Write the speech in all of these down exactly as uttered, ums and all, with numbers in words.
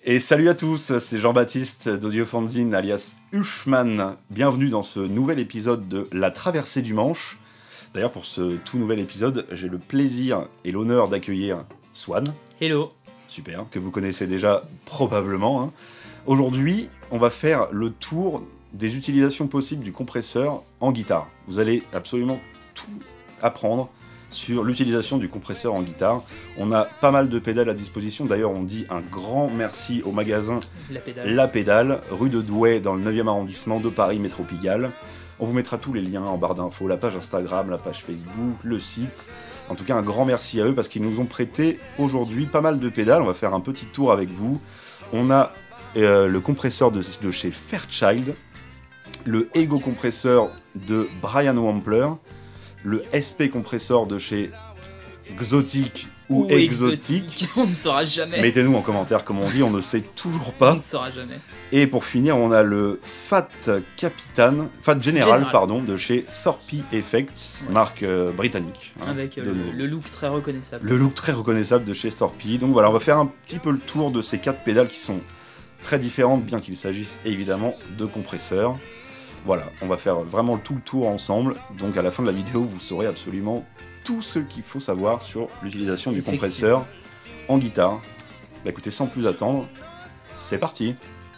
Et salut à tous, c'est Jean-Baptiste d'Audiofanzine alias Hushman. Bienvenue dans ce nouvel épisode de La Traversée du Manche. D'ailleurs, pour ce tout nouvel épisode, j'ai le plaisir et l'honneur d'accueillir Swan. Hello. Super, que vous connaissez déjà probablement. Hein. Aujourd'hui, on va faire le tour des utilisations possibles du compresseur en guitare. Vous allez absolument tout apprendre sur l'utilisation du compresseur en guitare. On a pas mal de pédales à disposition. D'ailleurs, on dit un grand merci au magasin La Pédale, La Pédale, rue de Douai, dans le neuvième arrondissement de Paris, métro Pigalle. On vous mettra tous les liens en barre d'infos, la page Instagram, la page Facebook, le site. En tout cas, un grand merci à eux parce qu'ils nous ont prêté aujourd'hui pas mal de pédales. On va faire un petit tour avec vous. On a euh, le compresseur de, de chez Fairchild, le Ego compresseur de Brian Wampler, le S P compresseur de chez Xotic ou, ou Exotic. exotique. On ne saura jamais. Mettez-nous en commentaire comment on dit, on ne sait toujours On pas. ne saura jamais. Et pour finir, on a le Fat Capitan, Fat General, General. pardon, de chez Thorpe Effects, Ouais. marque euh, britannique. hein, Avec euh, de le, nouveau. le look très reconnaissable. Le look très reconnaissable de chez Thorpe. Donc voilà, on va faire un petit peu le tour de ces quatre pédales qui sont très différentes, bien qu'il s'agisse évidemment de compresseurs. Voilà, on va faire vraiment tout le tour ensemble. Donc à la fin de la vidéo, vous saurez absolument tout ce qu'il faut savoir sur l'utilisation du Effectivement. compresseur en guitare. Bah écoutez, sans plus attendre, c'est parti.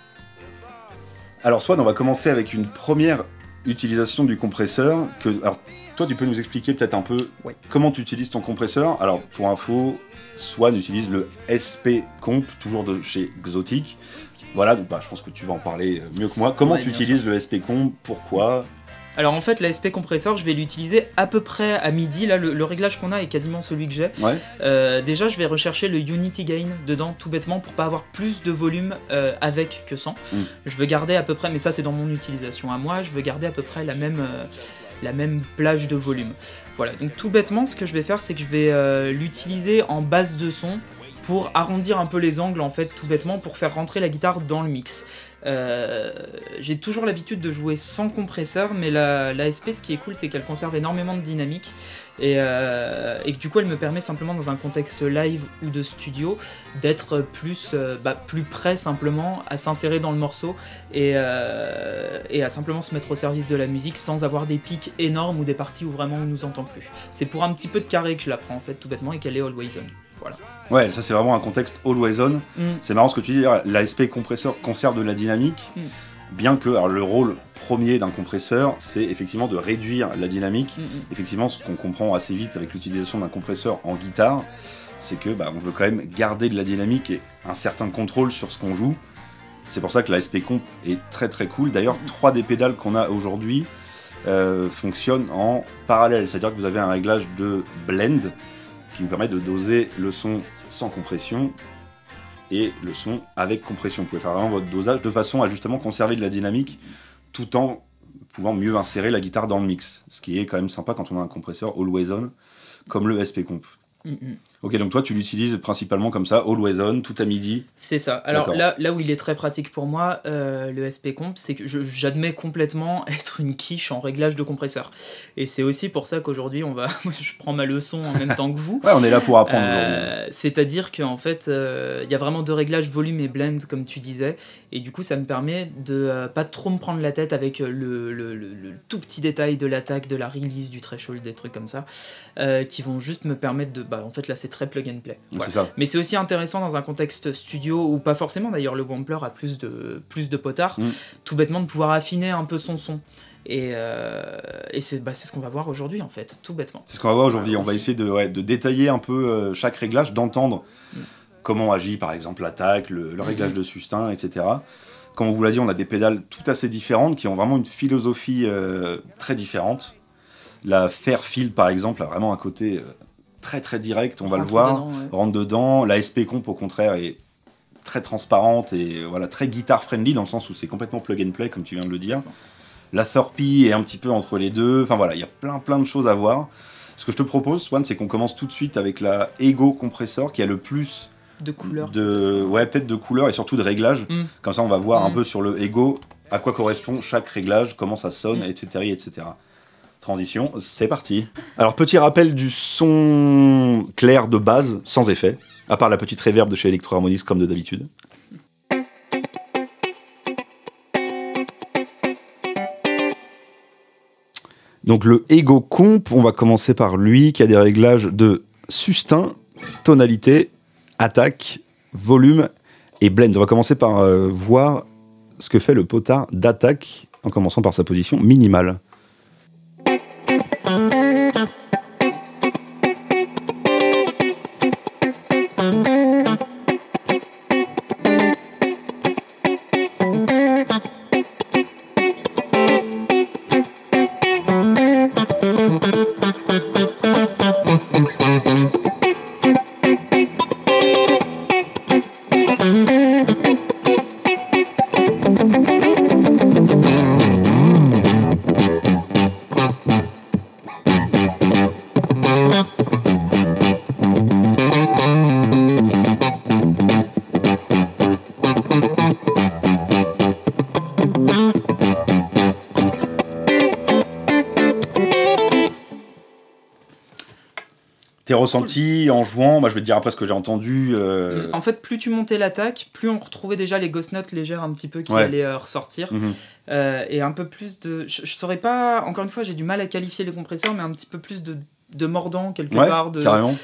Alors Swan, on va commencer avec une première utilisation du compresseur. Que, alors toi, tu peux nous expliquer peut-être un peu Oui. comment tu utilises ton compresseur. Alors pour info, Swan utilise le S P Comp, toujours de chez Xotic. Voilà, donc bah, je pense que tu vas en parler mieux que moi. Comment Ouais, tu bien utilises le S P Comp? Pourquoi? Alors en fait, la S P compresseur, je vais l'utiliser à peu près à midi. Là, le, le réglage qu'on a est quasiment celui que j'ai. Ouais. Euh, déjà, je vais rechercher le Unity Gain dedans, tout bêtement, pour pas avoir plus de volume euh, avec que sans. Mm. Je veux garder à peu près, mais ça c'est dans mon utilisation à moi, je veux garder à peu près la même, euh, la même plage de volume. Voilà, donc tout bêtement, ce que je vais faire, c'est que je vais euh, l'utiliser en base de son pour arrondir un peu les angles, en fait, tout bêtement, pour faire rentrer la guitare dans le mix. Euh, j'ai toujours l'habitude de jouer sans compresseur, mais la, la S P, ce qui est cool, c'est qu'elle conserve énormément de dynamique et, euh, et que du coup, elle me permet simplement dans un contexte live ou de studio d'être plus, euh, bah, plus prêt simplement à s'insérer dans le morceau et, euh, et à simplement se mettre au service de la musique sans avoir des pics énormes ou des parties où vraiment on nous entend plus. C'est pour un petit peu de carré que je la prends en fait, tout bêtement, et qu'elle est always on. Voilà. Ouais, ça c'est vraiment un contexte always on. Mm. C'est marrant ce que tu dis, la S P compresseur conserve de la dynamique, Mm. bien que alors, le rôle premier d'un compresseur, c'est effectivement de réduire la dynamique. Mm, mm. Effectivement, ce qu'on comprend assez vite avec l'utilisation d'un compresseur en guitare, c'est que bah, on veut quand même garder de la dynamique et un certain contrôle sur ce qu'on joue. C'est pour ça que la S P Comp est très très cool. D'ailleurs, Mm. trois des pédales qu'on a aujourd'hui euh, fonctionnent en parallèle. C'est-à-dire que vous avez un réglage de blend qui vous permet de doser le son sans compression et le son avec compression. Vous pouvez faire vraiment votre dosage de façon à justement conserver de la dynamique tout en pouvant mieux insérer la guitare dans le mix. Ce qui est quand même sympa quand on a un compresseur always on comme le S P Comp. Mm, mm. Ok, donc toi tu l'utilises principalement comme ça, always on, tout à midi. C'est ça. Alors D'accord. là, là où il est très pratique pour moi, euh, le S P Comp, c'est que je- j'admets complètement être une quiche en réglage de compresseur. Et c'est aussi pour ça qu'aujourd'hui, on va, je prends ma leçon en même temps que vous. Ouais, on est là pour apprendre aujourd'hui. Euh, C'est-à-dire qu'en fait, euh, il y a vraiment deux réglages, volume et blend, comme tu disais. Et du coup, ça me permet de euh, pas trop me prendre la tête avec le, le, le- le tout petit détail de l'attaque, de la release, du threshold, des trucs comme ça, euh, qui vont juste me permettre de... Bah, en fait, là, c'est très plug and play. Voilà. C'est ça. Mais c'est aussi intéressant dans un contexte studio, ou pas forcément d'ailleurs, le Wampler a plus de, plus de potards, Mm. tout bêtement de pouvoir affiner un peu son son. Et, euh, et c'est bah, c'est ce qu'on va voir aujourd'hui en fait, tout bêtement. C'est ce qu'on va voir aujourd'hui. Ouais, On va aussi. essayer de, ouais, de détailler un peu euh, chaque réglage, d'entendre Mm. comment agit par exemple l'attaque, le, le réglage Mhm. de sustain, et cetera. Comme on vous l'a dit, on a des pédales tout assez différentes qui ont vraiment une philosophie euh, très différente. La Fairfield par exemple a vraiment un côté euh, très très direct, on va le Rentre voir, dedans, ouais. rentre dedans. La S P Comp au contraire est très transparente et voilà, très guitar friendly dans le sens où c'est complètement plug and play comme tu viens de le dire. La Thorpe est un petit peu entre les deux, enfin voilà, il y a plein plein de choses à voir. Ce que je te propose, Swan, c'est qu'on commence tout de suite avec la Ego compresseur qui a le plus De couleurs. de, ouais, peut-être de couleurs et surtout de réglages. Mm. Comme ça, on va voir un Mm. peu sur le Ego à quoi correspond chaque réglage, comment ça sonne, Mm. et cetera, et cetera. Transition, c'est parti. Alors, petit rappel du son clair de base, sans effet, à part la petite reverb de chez Electro Harmonix comme de d'habitude. Donc le Ego Comp, on va commencer par lui, qui a des réglages de sustain, tonalité, attaque, volume et blend. On va commencer par euh, voir ce que fait le potard d'attaque, en commençant par sa position minimale. Tes ressentis en jouant, moi je vais te dire après ce que j'ai entendu. Euh... En fait, plus tu montais l'attaque, plus on retrouvait déjà les ghost notes légères un petit peu qui Ouais. allaient euh, ressortir. Mhm. Euh, et un peu plus de... Je, je saurais pas, encore une fois, j'ai du mal à qualifier les compresseurs, mais un petit peu plus de, de mordant quelque Ouais, part. De, carrément.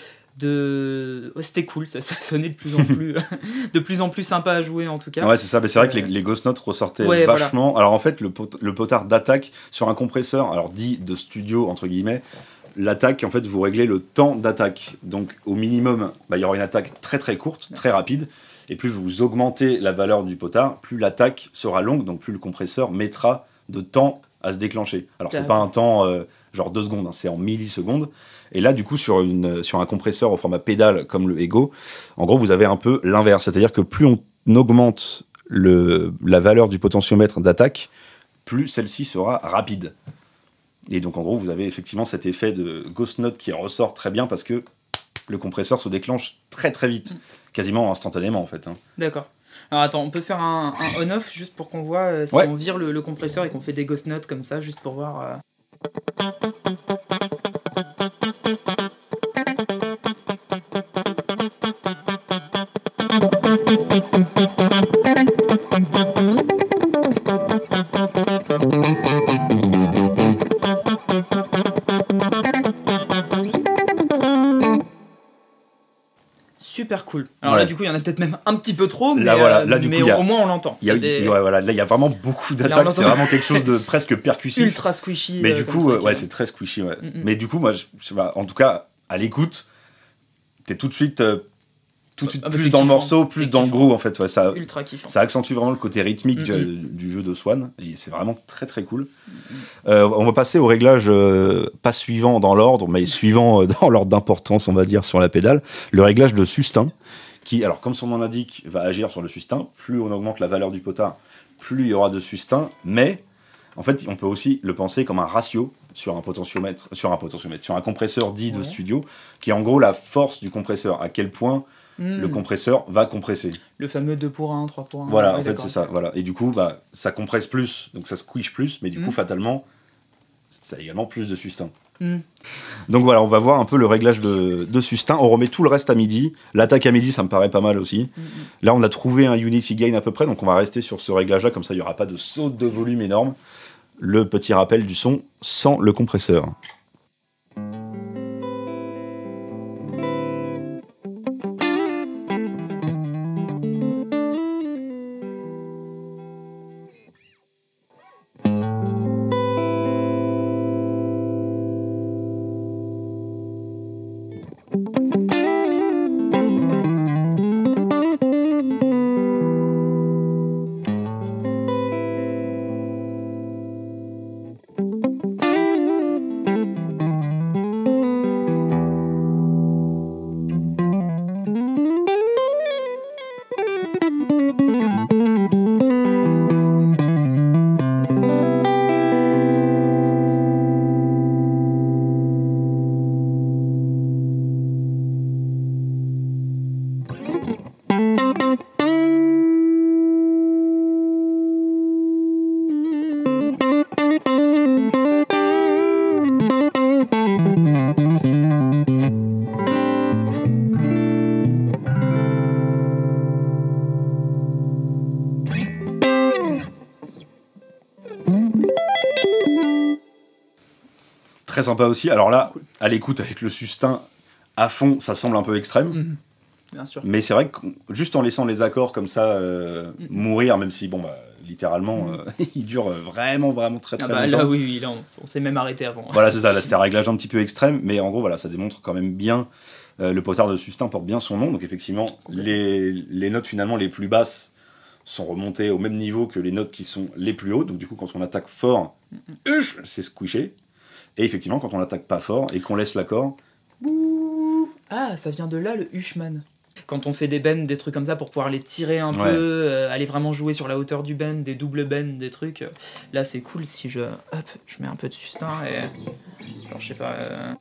De... Ouais, c'était cool, ça, ça sonnait de plus en plus, de plus en plus sympa à jouer en tout cas. Ouais, c'est ça, mais c'est vrai Euh, que les, les ghost notes ressortaient ouais, vachement. Alors en fait, le, pot- le potard d'attaque sur un compresseur, alors dit de studio entre guillemets, l'attaque, en fait, vous réglez le temps d'attaque. Donc au minimum, bah, il y aura une attaque très très courte, très rapide. Et plus vous augmentez la valeur du potard, plus l'attaque sera longue, donc plus le compresseur mettra de temps à se déclencher. Alors c'est pas un temps euh, genre deux secondes, hein, c'est en millisecondes. Et là, du coup, sur, une, sur un compresseur au format pédale comme le Ego, en gros, vous avez un peu l'inverse. C'est-à-dire que plus on augmente le, la valeur du potentiomètre d'attaque, plus celle-ci sera rapide. Et donc, en gros, vous avez effectivement cet effet de ghost note qui ressort très bien parce que le compresseur se déclenche très très vite, quasiment instantanément en fait. Hein. D'accord. Alors attends, on peut faire un, un on-off juste pour qu'on voit euh, si Ouais. on vire le, le compresseur et qu'on fait des ghost notes comme ça, juste pour voir... Euh... Super cool. Alors Ouais. là, du coup, il y en a peut-être même un petit peu trop, mais, Là, voilà, euh, là, du mais coup, au, y a- au moins on l'entend. Il y a, Ça, c'est ouais, voilà, là, il y a vraiment beaucoup Là, on d'attaques, c'est entend- vraiment quelque chose de presque percussif. ultra squishy. Mais euh, du comme coup, truc, euh, ouais, hein. c'est très squishy. Ouais. Mm-mm. Mais du coup, moi, je, je sais pas, en tout cas, à l'écoute, t'es tout de suite, euh, tout de suite Ah bah, plus c'est dans le kiffant. morceau, plus C'est dans le kiffant. groove en fait. Ouais, ça, Ultra kiffant. ça accentue vraiment le côté rythmique Mm-mm. du, du jeu de Swan et c'est vraiment très très cool. Euh, on va passer au réglage euh, pas suivant dans l'ordre, mais suivant euh, dans l'ordre d'importance, on va dire, sur la pédale. Le réglage de sustain, qui, alors comme son nom l'indique, va agir sur le sustain. Plus on augmente la valeur du potard, plus il y aura de sustain. Mais en fait, on peut aussi le penser comme un ratio sur un potentiomètre, sur un potentiomètre, sur un compresseur dit de Ouais. studio, qui est en gros la force du compresseur. À quel point Mm. le compresseur va compresser. Le fameux deux pour un, trois pour un. Voilà, Ouais, en fait, d'accord. c'est ça. Voilà. Et du coup, bah, ça compresse plus, donc ça squish plus, mais du Mm. coup, fatalement, ça a également plus de sustain. Mm. Donc voilà, on va voir un peu le réglage de, de sustain. On remet tout le reste à midi. L'attaque à midi, ça me paraît pas mal aussi. Mm, mm. Là, on a trouvé un unity gain à peu près, donc on va rester sur ce réglage-là, comme ça, il n'y aura pas de saut de volume énorme. Le petit rappel du son sans le compresseur. très sympa aussi. Alors là, Cool. à l'écoute avec le sustain à fond, ça semble un peu extrême. Mmh. Bien sûr. Mais c'est vrai que juste en laissant les accords comme ça euh, Mm. mourir, même si, bon, bah, littéralement, Mm. euh, ils durent vraiment, vraiment très, très Ah bah, longtemps. là, oui, oui, là, on, on s'est même arrêté avant. Voilà, c'est ça. Là, c'était un réglage un petit peu extrême, mais en gros, voilà, ça démontre quand même bien. Euh, le potard de sustain porte bien son nom. Donc, effectivement, les, les notes finalement les plus basses sont remontées au même niveau que les notes qui sont les plus hautes. Donc, du coup, quand on attaque fort, Mm. huch, c'est squishé. Et effectivement, quand on attaque pas fort et qu'on laisse l'accord, Ah, ça vient de là, le Hushman. Quand on fait des bends, des trucs comme ça, pour pouvoir les tirer un Ouais. peu, euh, aller vraiment jouer sur la hauteur du bend, des doubles bends, des trucs. euh, Là, c'est cool si je, hop, je mets un peu de sustain et... Genre, je sais pas... euh,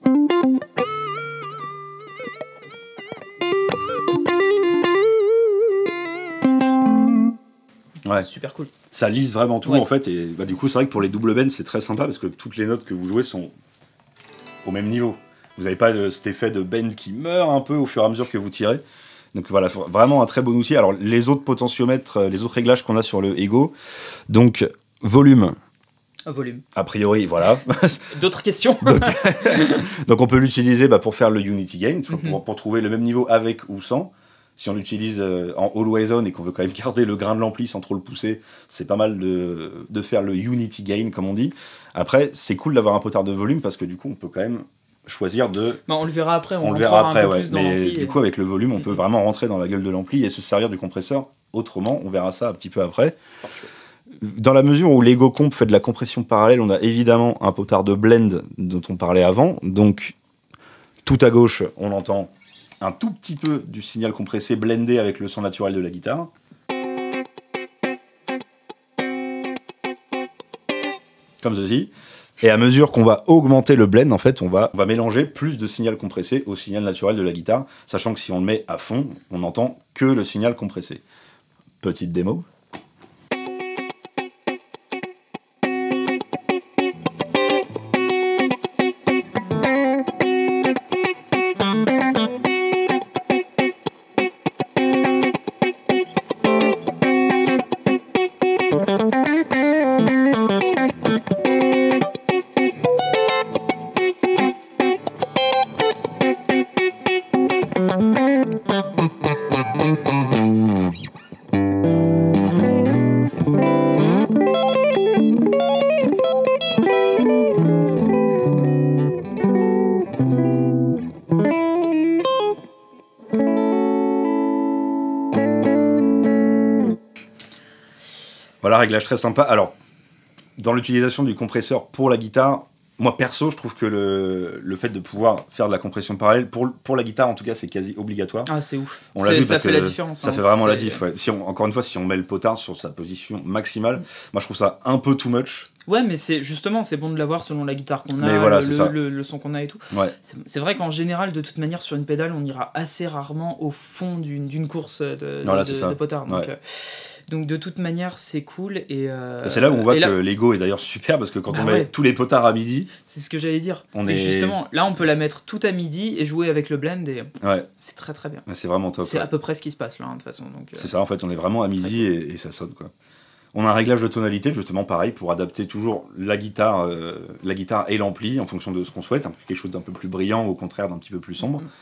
ouais. Super cool. Ça lisse vraiment tout Ouais. en fait, et bah, du coup c'est vrai que pour les double bends c'est très sympa parce que toutes les notes que vous jouez sont au même niveau. Vous n'avez pas de, cet effet de bend qui meurt un peu au fur et à mesure que vous tirez. Donc voilà, vraiment un très bon outil. Alors les autres potentiomètres, les autres réglages qu'on a sur le Ego, donc volume, Ah, volume. a priori, voilà. D'autres questions? donc, donc on peut l'utiliser bah, pour faire le Unity Gain, pour, Mhm. pour trouver le même niveau avec ou sans. Si on l'utilise euh, en Always On et qu'on veut quand même garder le grain de l'ampli sans trop le pousser, c'est pas mal de, de faire le Unity Gain, comme on dit. Après, c'est cool d'avoir un potard de volume parce que du coup, on peut quand même choisir de... Bah, on le verra après, on, On le rentrera verra après, un peu ouais. plus dans Mais l'ampli du et- coup, avec le volume, on peut Mhm. vraiment rentrer dans la gueule de l'ampli et se servir du compresseur autrement. On verra ça un petit peu après. Fort chouette. Dans la mesure où l'Ego Comp fait de la compression parallèle, on a évidemment un potard de blend dont on parlait avant. Donc, tout à gauche, on entend un tout petit peu du signal compressé blendé avec le son naturel de la guitare. Comme ceci. Et à mesure qu'on va augmenter le blend, en fait, on va, on va mélanger plus de signal compressé au signal naturel de la guitare, sachant que si on le met à fond, on n'entend que le signal compressé. Petite démo. Voilà, réglage très sympa. Alors, dans l'utilisation du compresseur pour la guitare, moi perso, je trouve que le, le fait de pouvoir faire de la compression parallèle, pour, pour la guitare en tout cas, c'est quasi obligatoire. Ah, c'est ouf. On l'a C'est- vu ça parce fait que la différence. Ça hein, fait vraiment la c'est- diff. Ouais. Si on, encore une fois, si on met le potard sur sa position maximale, moi je trouve ça un peu too much. Ouais, mais c'est justement, c'est bon de l'avoir selon la guitare qu'on a, Mais voilà, le, c'est le, ça. le- le son qu'on a et tout. Ouais. C'est c'est vrai qu'en général, de toute manière, sur une pédale, on ira assez rarement au fond d'une d'une course de, Voilà, de, c'est de, ça. de potard. Donc, Ouais. euh, donc de toute manière, c'est cool. Et euh, Et c'est là où on voit et là, que l'Ego est d'ailleurs super parce que quand Bah on met ouais. tous les potards à midi, c'est ce que j'allais dire. On C'est est- justement, là, on peut la mettre tout à midi et jouer avec le blend et ouais, c'est très très bien. c'est vraiment top. C'est Ouais. à peu près ce qui se passe là, hein, de toute façon. Donc, euh, C'est ça, en fait, on est vraiment à midi et, et ça sonne, quoi. On a un réglage de tonalité, justement, pareil, pour adapter toujours la guitare, euh, la guitare et l'ampli en fonction de ce qu'on souhaite, hein, quelque chose d'un peu plus brillant ou au contraire d'un petit peu plus sombre. Mhm.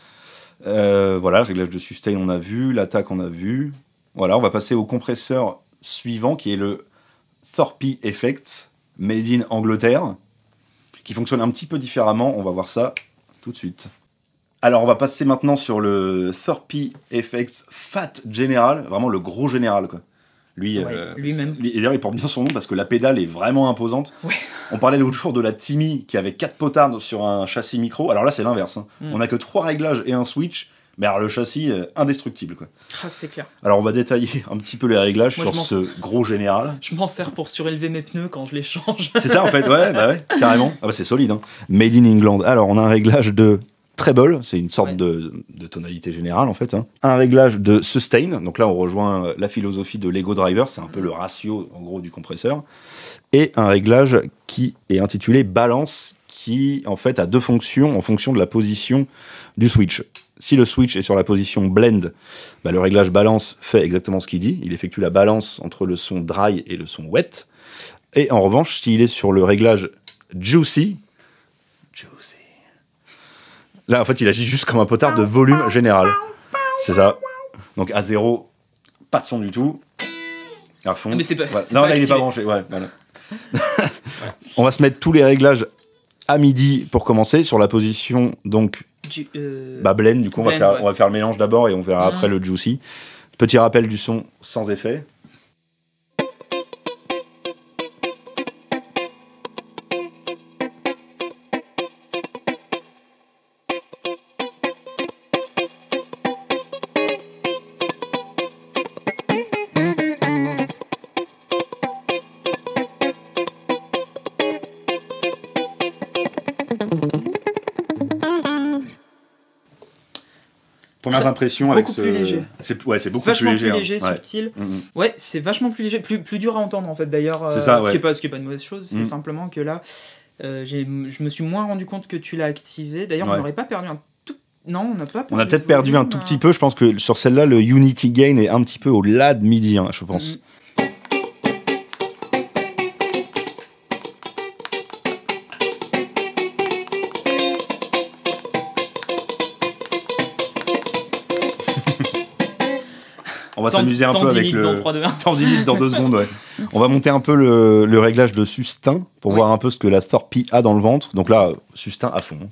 Euh, voilà, réglage de sustain, on a vu, l'attaque, on a vu. Voilà, on va passer au compresseur suivant, qui est le Thorpe Effects, made in Angleterre, qui fonctionne un petit peu différemment. On va voir ça tout de suite. Alors, on va passer maintenant sur le Thorpe Effects Fat General, vraiment le gros général, quoi. Lui, Ouais, euh, lui-même. lui- et d'ailleurs, il porte bien son nom parce que la pédale est vraiment imposante. Ouais. On parlait l'autre jour de la Timmy qui avait quatre potards sur un châssis micro. Alors là, c'est l'inverse. Hein. Mm. On a que trois réglages et un switch. Mais alors, le châssis, euh, indestructible, quoi. Ah, c'est clair. Alors, on va détailler un petit peu les réglages Moi, sur je m'en ce gros général. Je m'en sers pour surélever mes pneus quand je les change. C'est ça, en fait, ouais, bah ouais, carrément. Ah bah, c'est solide, hein. Made in England. Alors, on a un réglage de treble, c'est une sorte Ouais. de, de tonalité générale, en fait. Hein. Un réglage de sustain, donc là, on rejoint la philosophie de Lego Driver, c'est un peu le ratio, en gros, du compresseur. Et un réglage qui est intitulé balance, qui, en fait, a deux fonctions en fonction de la position du switch. Si le switch est sur la position blend, bah, le réglage balance fait exactement ce qu'il dit. Il effectue la balance entre le son dry et le son wet. Et en revanche, s'il est sur le réglage juicy, juicy. Là, en fait, il agit juste comme un potard de volume général. C'est ça. Donc à zéro, pas de son du tout. À fond. Mais c'est pas, ouais. c'est Non, pas là, il est pas branché. Ouais, voilà. On va se mettre tous les réglages à midi pour commencer sur la position donc du, euh... bah blend. Du coup, on va blend, faire ouais. on va faire le mélange d'abord et on verra mmh. après le juicy. Petit rappel du son sans effet. Premières impressions beaucoup avec ce. Plus léger. C'est ouais, c'est beaucoup vachement plus léger. plus léger, hein. subtil. Ouais, mmh. ouais c'est vachement plus léger, plus, plus dur à entendre en fait d'ailleurs. Euh, c'est ça, ouais. Ce qui est pas, ce qui est pas une mauvaise chose, c'est mmh. simplement que là, euh, j'ai, je me suis moins rendu compte que tu l'as activé. D'ailleurs, ouais. on n'aurait pas perdu un tout. Non, on n'a pas. On a peut-être perdu un tout petit peu. Je pense que sur celle-là, le Unity Gain est un petit peu au-delà de midi, hein, je pense. Mmh. On va s'amuser un peu avec le tendinite dans deux secondes. Ouais. On va monter un peu le, le réglage de sustain pour oui. voir un peu ce que la Thorpy a dans le ventre. Donc là, sustain à fond.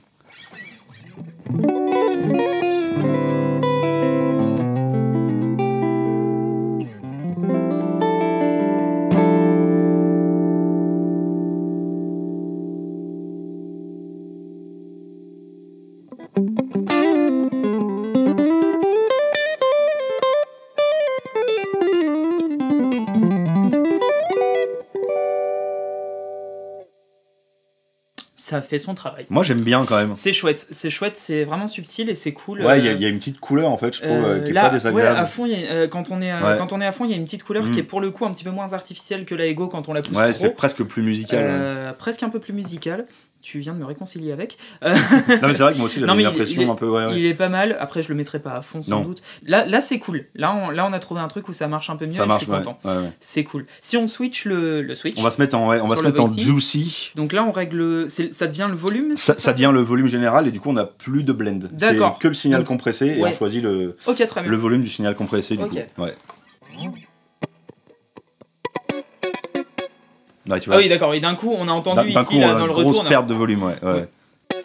Ça fait son travail. Moi j'aime bien quand même. C'est chouette, c'est chouette, c'est vraiment subtil et c'est cool. Ouais, il euh... y, y a une petite couleur en fait, je trouve, euh, qui est là, pas désagréable. Ouais, à fond, y a, euh, quand on est, euh, ouais. quand on est à fond, il y a une petite couleur mmh. qui est pour le coup un petit peu moins artificielle que la Ego quand on la pousse ouais, trop. C'est presque plus musical. Euh, ouais. Presque un peu plus musical. Tu viens de me réconcilier avec. Non mais c'est vrai que moi aussi j'avais l'impression un peu. Ouais, ouais. Il est pas mal. Après je le mettrai pas à fond sans non. doute. Là, là c'est cool. Là on, là on a trouvé un truc où ça marche un peu mieux. Ça marche. Je suis ouais. content. Ouais, ouais. C'est cool. Si on switch le, le switch. On va se mettre en, ouais, on va se mettre en juicy. Donc là on règle. Ça devient le volume. Ça, ça devient le volume général et du coup on a plus de blend. D'accord. C'est que le signal Donc, compressé et ouais. on choisit le. Ok, très bien. Le volume du signal compressé du okay. coup. Ouais. Ouais, tu vois. Ah oui, d'accord. Et d'un coup, on a entendu d'un ici, coup, là, on a dans une le grosse retour. perte de volume, ouais. ouais. ouais.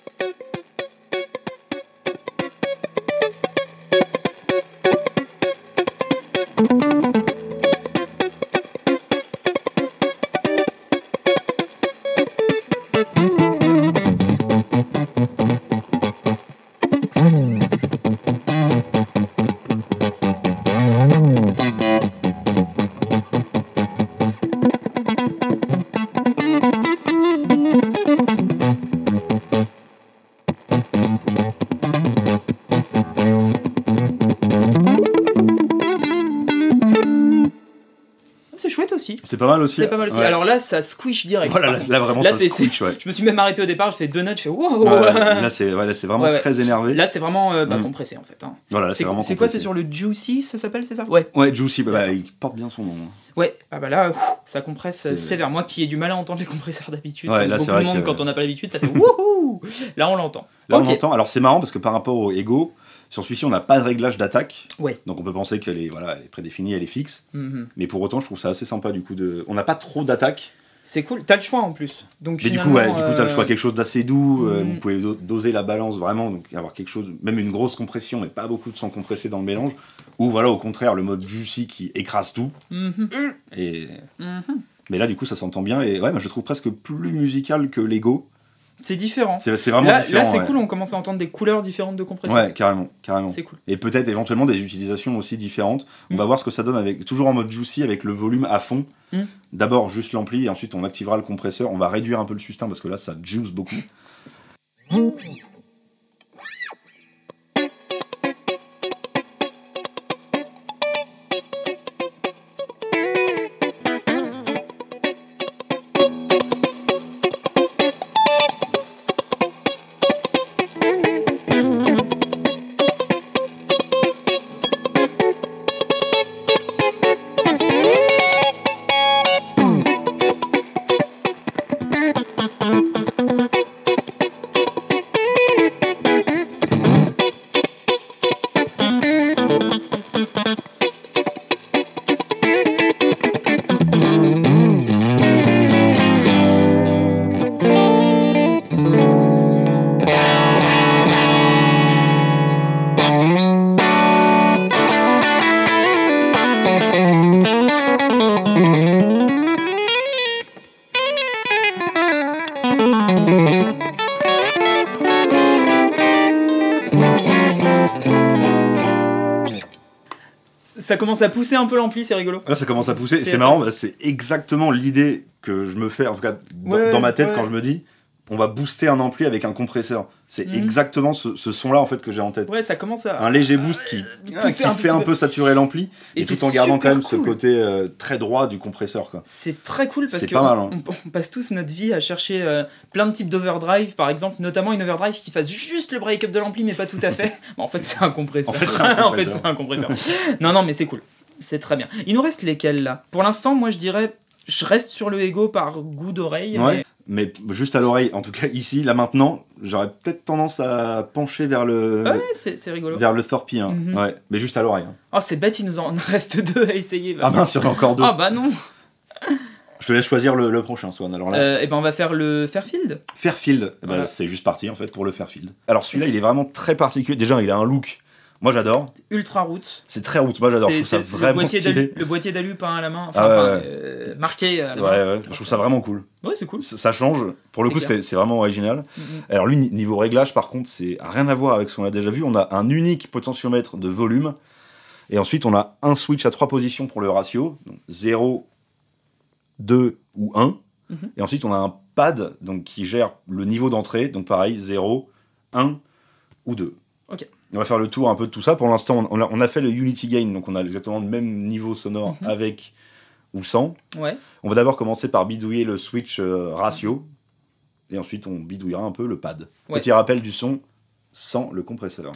C'est pas mal aussi. C'est pas mal aussi. Ouais. Alors là, ça squish direct. Voilà, là, là vraiment, là, ça squish, ouais. Je me suis même arrêté au départ, je fais deux notes, je fais wow. Ouais, là, c'est ouais, vraiment ouais, ouais. très énervé. Là, c'est vraiment euh, bah, mmh. compressé en fait. Hein. Voilà, c'est vraiment C'est quoi, c'est sur le Juicy, ça s'appelle, c'est ça? Ouais. Ouais, Juicy, bah, bah, il porte bien son nom. Ouais, ah bah là, ça compresse sévère. Moi qui ai du mal à entendre les compresseurs d'habitude, ouais, beaucoup de monde, que... quand on n'a pas l'habitude, ça fait wouhou. Là, on l'entend. Là, okay. on l'entend. Alors, c'est marrant parce que par rapport au Ego, sur celui-ci, on n'a pas de réglage d'attaque. Ouais. Donc, on peut penser qu'elle est, voilà, elle est prédéfinie, elle est fixe. Mm-hmm. Mais pour autant, je trouve ça assez sympa du coup. De... On n'a pas trop d'attaque. C'est cool, t'as le choix en plus. Donc, mais du coup, ouais, du coup, t'as le choix, euh... quelque chose d'assez doux. Euh, mm. Vous pouvez do doser la balance vraiment, donc avoir quelque chose, même une grosse compression, mais pas beaucoup de son compressé dans le mélange. Ou voilà, au contraire, le mode juicy qui écrase tout. Mm-hmm. Et... Mm-hmm. Mais là, du coup, ça s'entend bien. Et ouais, moi, je le trouve presque plus musical que l'Ego. C'est différent. C'est vraiment là, différent. Là, c'est ouais. cool, on commence à entendre des couleurs différentes de compression. Ouais, carrément, carrément. C'est cool. Et peut-être éventuellement des utilisations aussi différentes. On mm. va voir ce que ça donne avec, toujours en mode juicy, avec le volume à fond. Mm. D'abord juste l'ampli, et ensuite on activera le compresseur. On va réduire un peu le sustain parce que là, ça juice beaucoup. Mm. ça commence à pousser un peu l'ampli, c'est rigolo. Là, ça commence à pousser. C'est ça. marrant, bah, c'est exactement l'idée que je me fais, en tout cas dans, Ouais, dans ma tête, ouais. quand je me dis on va booster un ampli avec un compresseur. C'est Mhm. exactement ce, ce son-là en fait que j'ai en tête. Ouais, ça commence à... Un léger boost qui, Euh, ah, pousser qui un fait petit un peu. peu saturer l'ampli, Et et tout c'est en gardant quand super même ce cool. côté euh, très droit du compresseur, quoi. C'est très cool parce C'est que pas mal, on, hein. on- on passe tous notre vie à chercher euh, plein de types d'overdrive, par exemple, notamment une overdrive qui fasse juste le break-up de l'ampli, mais pas tout à fait. Bon, en fait, c'est un compresseur. En fait, c'est un En fait, compresseur. c'est un compresseur. Non, non, mais c'est cool. C'est très bien. Il nous reste lesquels là? Pour l'instant, moi, je dirais, je reste sur le Ego par goût d'oreille. Ouais, mais juste à l'oreille, en tout cas ici, là maintenant, j'aurais peut-être tendance à pencher vers le, Mais... Ouais, c'est c'est rigolo. vers le Thorpy, hein. Mhm. Ouais, mais juste à l'oreille. Hein. Oh, c'est bête, il nous en reste deux à essayer. Ah mince, il y en a encore deux. Ah bah non. Je te laisse choisir le, le prochain, Swan. Alors là, Euh, et ben on va faire le Fairfield. Fairfield, eh ben, Voilà. c'est juste parti en fait pour le Fairfield. Alors celui-là, il est vraiment très particulier. Déjà, il a un look. Moi, j'adore. Ultra route. C'est très route. Moi, j'adore. Je C'est- trouve ça c'est le vraiment boîtier stylé. d'alu- Le boîtier d'alu peint à la main, enfin, Ah ouais, enfin, ouais. euh, marqué à la Ouais, main. ouais. Je trouve ça vraiment cool. Ouais, c'est cool. Ça, ça change. Pour le C'est coup, clair. c'est c'est vraiment original. Mhm. Alors lui, ni- niveau réglage, par contre, c'est rien à voir avec ce qu'on a déjà vu. On a un unique potentiomètre de volume. Et ensuite, on a un switch à trois positions pour le ratio. Donc zéro, deux ou un. Mhm. Et ensuite, on a un pad donc, qui gère le niveau d'entrée. Donc pareil, zéro, un ou deux. Ok. On va faire le tour un peu de tout ça. Pour l'instant, on a, on a fait le Unity Gain. Donc on a exactement le même niveau sonore Mhm. avec ou sans. Ouais. On va d'abord commencer par bidouiller le switch euh, ratio. Et ensuite, on bidouillera un peu le pad. Ouais. Petit rappel du son sans le compresseur.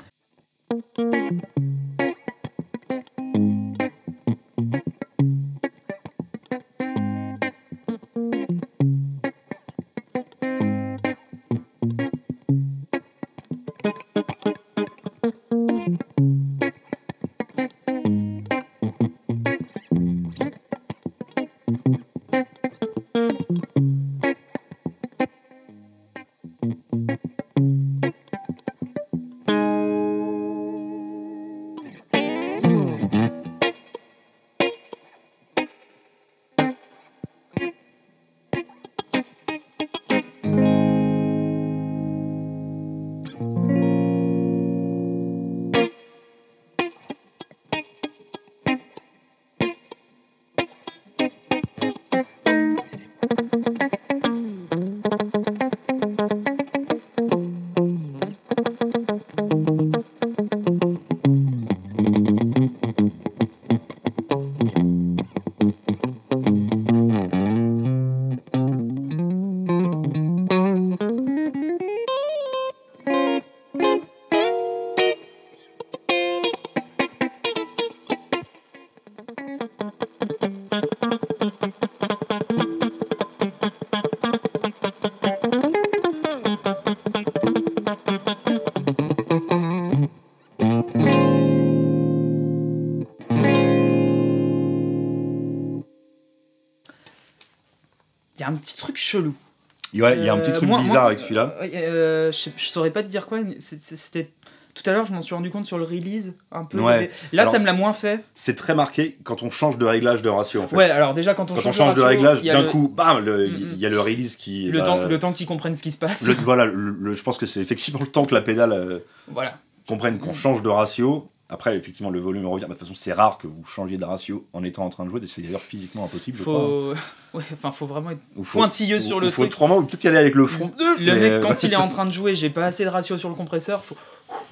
Il y a un petit truc chelou. Ouais, il y a un petit Euh, truc moi- bizarre moi, avec celui-là. euh, euh, je, sais- je saurais pas te dire quoi. c'est- c'est- C'était tout à l'heure, je m'en suis rendu compte sur le release un peu. Ouais. il y avait- Là, Alors, ça me l'a c'est- moins fait. C'est très marqué quand on change de réglage de ratio en fait. Ouais, alors déjà quand on Quand change, on change de ratio, réglage, il y a d'un le- coup, bam, le- il Mm, mm. y a le release qui. le bah, temps, le temps qu'ils comprennent ce qui se passe. le- voilà, le- le- je pense que c'est effectivement le temps que la pédale euh, Voilà. comprenne qu'on Mm. change de ratio. Après, effectivement, le volume revient. Bah, de toute façon, c'est rare que vous changiez de ratio en étant en train de jouer. C'est d'ailleurs physiquement impossible, je crois. Faut, ouais, enfin, faut vraiment être Ou faut- pointilleux ou- sur ou le faut truc. trois mots, ou peut-être y aller avec le front. Le mais, mec, euh, quand il est c'est- en train de jouer, j'ai pas assez de ratio sur le compresseur. Faut...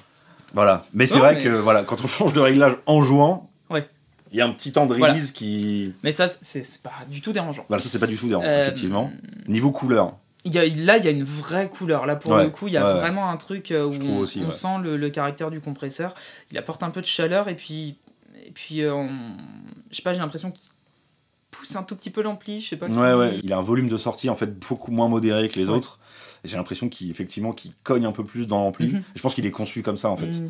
Voilà. Mais c'est Non, vrai mais- que voilà, quand on change de réglage en jouant, Ouais. il y a un petit temps de Voilà. release qui. Mais ça, c'est c'est pas du tout dérangeant. Voilà, ça c'est pas du tout dérangeant, Euh, effectivement. Niveau couleur. Il y a, là, il y a une vraie couleur. Là, pour Ouais, le coup, il y a ouais, ouais. vraiment un truc euh, où Je trouve on, aussi, on ouais. sent le, le caractère du compresseur. Il apporte un peu de chaleur et puis, et puis, euh, on- je sais pas, j'ai l'impression qu'il pousse un tout petit peu l'ampli. Je sais pas. Ouais, qu'il- ouais. Il a un volume de sortie en fait beaucoup moins modéré que les Ouais. autres. Et j'ai l'impression qu'il effectivement qu'il cogne un peu plus dans l'ampli. Mhm. Et je pense qu'il est conçu comme ça en fait. Mhm.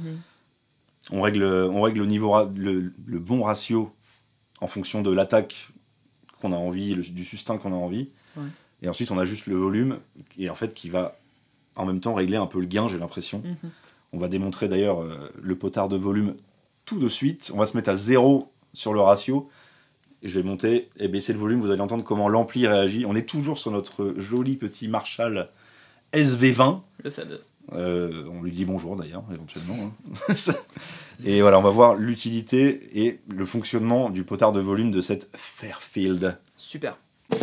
On règle, on règle le niveau, ra- le, le bon ratio en fonction de l'attaque qu'on a envie, le- du sustain qu'on a envie. Ouais. Et ensuite, on a juste le volume et en fait qui va en même temps régler un peu le gain, j'ai l'impression. Mhm. On va démontrer d'ailleurs euh, le potard de volume tout de suite. On va se mettre à zéro sur le ratio. Et je vais monter et baisser le volume. Vous allez entendre comment l'ampli réagit. On est toujours sur notre joli petit Marshall S V vingt. Le fameux. Euh, on lui dit bonjour d'ailleurs, éventuellement. Hein. Et voilà, on va voir l'utilité et le fonctionnement du potard de volume de cette Fairfield. Super.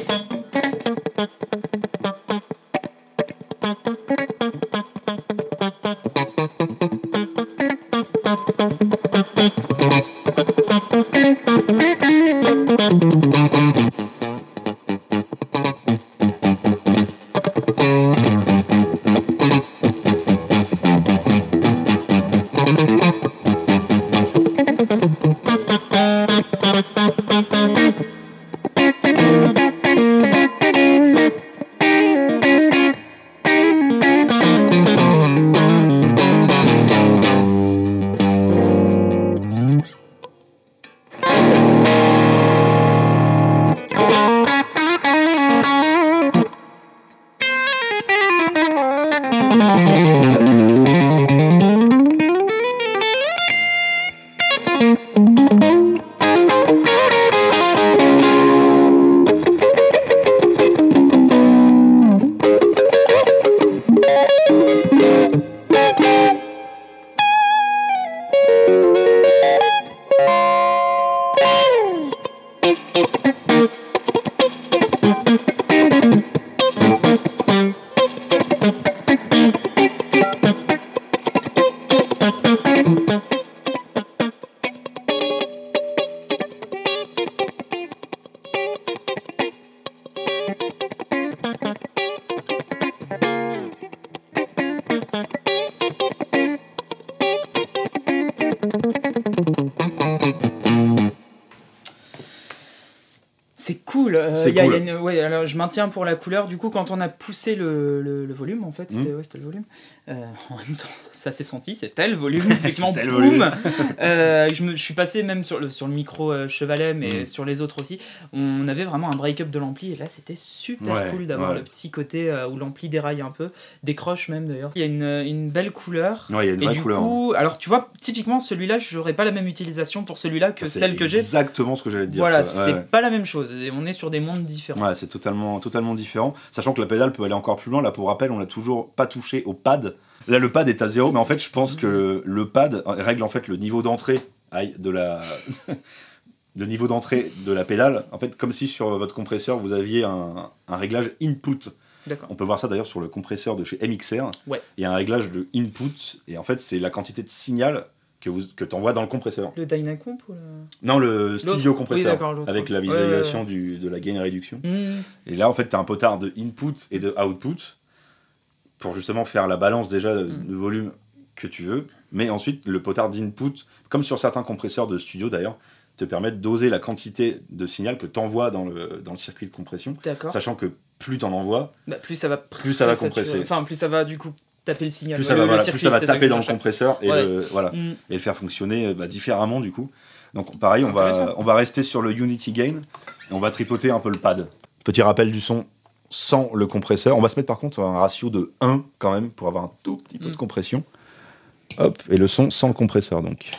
C'est cool. Euh, C'est y a, cool. y a une, ouais, alors je maintiens pour la couleur. Du coup, quand on a poussé le, le, le volume, en fait, c'était Mmh. ouais, c'était le volume. Euh, en même temps, ça s'est senti, c'était le volume. Effectivement, C'était le boum. volume. euh, je, me, je suis passé même sur le, sur le micro euh, Chevalet, mais Mmh. sur les autres aussi. On avait vraiment un break-up de l'ampli, et là, c'était super Ouais, cool d'avoir ouais. le petit côté euh, où l'ampli déraille un peu, décroche même d'ailleurs. Il y a une, une belle couleur. Ouais, il y a une Et vraie du couleur. coup, alors tu vois, typiquement celui-là, j'aurais pas la même utilisation pour celui-là que C'est celle que j'ai. exactement ce que j'allais te dire. Voilà, quoi. Ouais, c'est ouais. pas la même chose. Et on est sur des mondes différents. Ouais, c'est totalement, totalement différent. Sachant que la pédale peut aller encore plus loin. Là, pour rappel, on n'a toujours pas touché au pad. Là, le pad est à zéro, mais en fait, je pense que le, le pad règle en fait le niveau d'entrée aïe, de la. le niveau d'entrée de la pédale. En fait, comme si sur votre compresseur, vous aviez un, un réglage input. D'accord. On peut voir ça d'ailleurs sur le compresseur de chez M X R. Ouais. Il y a un réglage de input, et en fait, c'est la quantité de signal que, vous, que tu envoies dans le compresseur. Le Dynacomp ou le... Non, le studio Oui, compresseur, d'accord, l'autre. avec la Ouais, visualisation ouais, Du, de la gain réduction. Mmh. Et là, en fait, tu as un potard de input et de output pour justement faire la balance déjà de, Mm. de volume que tu veux. Mais ensuite, le potard d'input, comme sur certains compresseurs de studio d'ailleurs, te permet de doser la quantité de signal que tu envoies dans le, dans le circuit de compression. D'accord. Sachant que plus tu en envoies, Bah, plus ça va plus ça va saturer. compresser. Enfin, plus ça va du coup taper le signal. plus ça le, va, le voilà, circuit, plus ça va c'est taper que dans je le cherche. compresseur et, Ouais. le, voilà, Mmh. et le faire fonctionner bah, différemment du coup. Donc pareil, on va, Intéressant. on va rester sur le Unity Gain et on va tripoter un peu le pad. Petit rappel du son sans le compresseur. On va se mettre par contre un ratio de un quand même pour avoir un tout petit peu Mm. de compression. Hop, et le son sans le compresseur donc.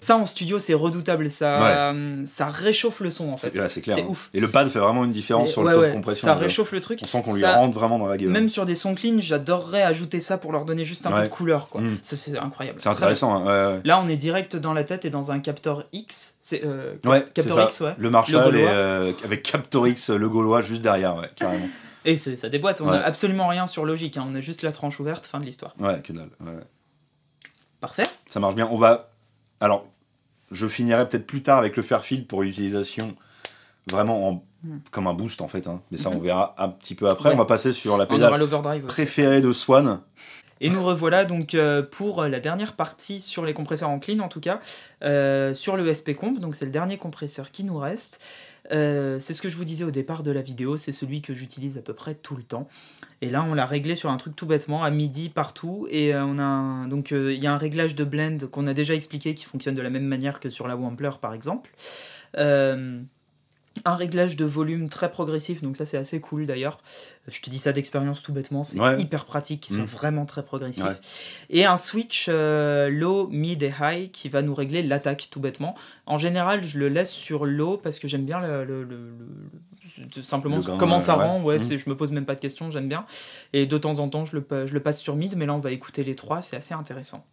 Ça en studio c'est redoutable, ça, ouais. euh, ça réchauffe le son en fait. C'est, ouais, c'est clair. C'est hein. ouf. Et le pad fait vraiment une différence c'est... sur le ouais, taux ouais, de compression. Ça réchauffe le truc. On sent qu'on lui ça... rentre vraiment dans la gueule. Même sur des sons clean, j'adorerais ajouter ça pour leur donner juste un ouais. peu de couleur. Quoi. Mm. Ça, c'est incroyable. C'est intéressant. Hein. Ouais, ouais. Là on est direct dans la tête et dans un capteur X. C'est, euh, ouais, capteur c'est X, ouais. Le Marshall le et, euh, avec capteur X, le Gaulois juste derrière, ouais, carrément. Et c'est, ça déboîte, on ouais. n'a absolument rien sur Logic, hein. On a juste la tranche ouverte, fin de l'histoire. Ouais, que dalle. Ouais. Parfait. Ça marche bien. On va. Alors, je finirai peut-être plus tard avec le Fairfield pour l'utilisation vraiment en... mm. comme un boost en fait. Hein. Mais ça, mm-hmm. on verra un petit peu après. Ouais. On va passer sur la pédale préférée de Swan. Et nous revoilà donc euh, pour la dernière partie sur les compresseurs en clean en tout cas, euh, sur le S P Comp, donc c'est le dernier compresseur qui nous reste. Euh, c'est ce que je vous disais au départ de la vidéo, c'est celui que j'utilise à peu près tout le temps. Et là on l'a réglé sur un truc tout bêtement, à midi partout, et euh, on a un, donc il euh, y a un réglage de blend qu'on a déjà expliqué qui fonctionne de la même manière que sur la Wampler par exemple. Euh, Un réglage de volume très progressif, donc ça c'est assez cool d'ailleurs. Je te dis ça d'expérience tout bêtement, c'est ouais. hyper pratique, ils sont mmh. vraiment très progressifs. Ouais. Et un switch euh, low, mid et high qui va nous régler l'attaque tout bêtement. En général, je le laisse sur low parce que j'aime bien le, le, le, le simplement le comment ça ouais. rend. Ouais, mmh. c'est, je me pose même pas de questions, j'aime bien. Et de temps en temps, je le, je le passe sur mid, mais là on va écouter les trois, c'est assez intéressant.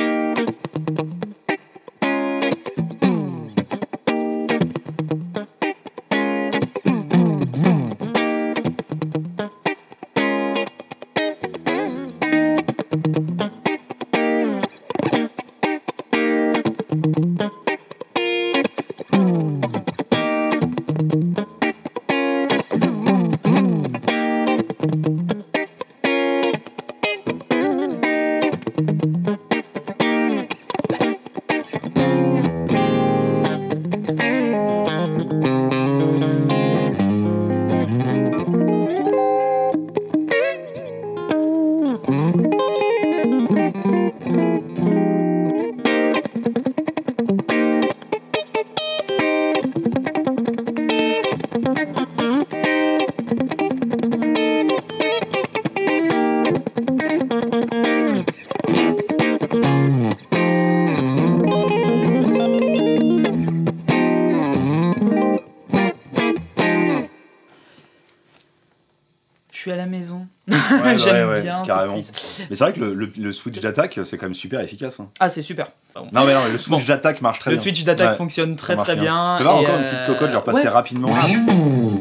À la maison. Ouais, J'aime ouais, ouais, bien carrément. Mais c'est vrai que le, le, le switch d'attaque, c'est quand même super efficace. Hein. Ah, c'est super. Bon. Non, mais non, le switch bon. d'attaque marche très le bien. Le switch d'attaque ouais. fonctionne très très bien. Tu vois, encore euh... une petite cocotte, je vais repasser ouais. rapidement. Mmh.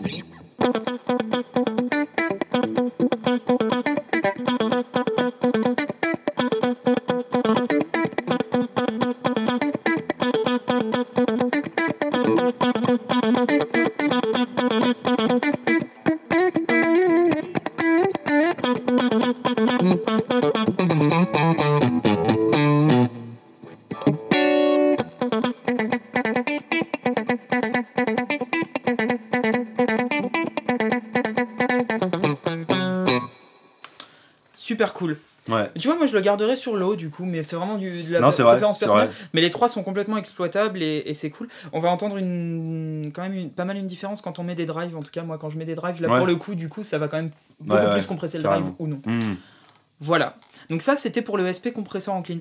Super cool. Ouais. Tu vois, moi je le garderai sur l'eau du coup, mais c'est vraiment du, de la non, préférence vrai, personnelle. Mais les trois sont complètement exploitables et, et c'est cool. On va entendre une, quand même une, pas mal une différence quand on met des drives. En tout cas, moi quand je mets des drives, là ouais. pour le coup, du coup, ça va quand même beaucoup ouais, plus ouais. compresser le Carrément. drive ou non. Mmh. Voilà. Donc ça, c'était pour le S P compresseur en clean.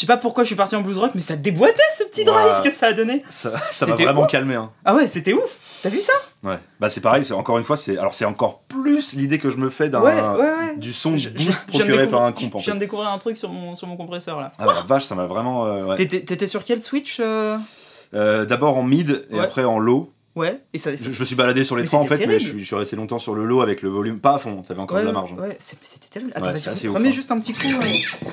sais pas pourquoi je suis parti en blues rock, mais ça déboîtait ce petit drive Voilà. que ça a donné. Ça ça m'a C'était vraiment ouf. calmé. Hein. Ah ouais, c'était ouf. T'as vu ça? Ouais. Bah c'est pareil, c'est encore une fois, c'est alors c'est encore plus l'idée que je me fais d'un Ouais, ouais, ouais. du son Je- je- boost je viens de procuré découvrir- par un comp en Je viens fait. de découvrir un truc sur mon, sur mon compresseur là. Ah bah, la vache, ça m'a vraiment. euh, ouais. T'étais t'étais sur quel switch euh Euh, D'abord en mid et Ouais. après en low. Ouais, et ça. Je, je me suis baladé sur les mais trois en fait, c'était mais je terrible. suis, je suis resté longtemps sur le low avec le volume pas à fond. T'avais encore Ouais, de la marge. ouais, c'est- c'était terrible. Attends, Ouais, vas-y, c'est assez remets ouf, hein. juste un petit coup. euh.